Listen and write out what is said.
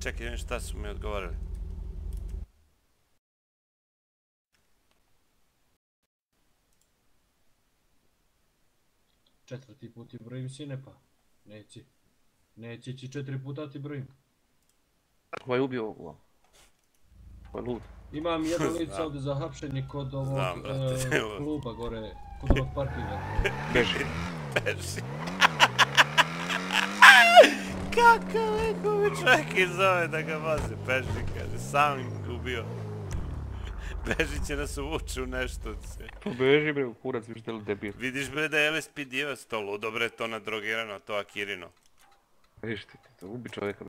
čekaj, šta su mi odgovorili. Četvrti put ti brojim, sine, pa. Neće ti 4 puta ti brojim. Ko je ubio ovo? Ko je lud? Imam jedno lice ovdje za hapšenje kod ovog kluba gore, kod ovog parkinga. Beži. Beži. Kako neko mi čovjek i zove da ga voze, beži, kaže, sam im ubio. Beži će nas uvući u nešto. Pa beži bre, u kurac, viš deli debil. Vidiš bre da je LSPD-ovac to ludo bre, to nadrogirano, to akirino. Viš ti, to ubi čovjeka.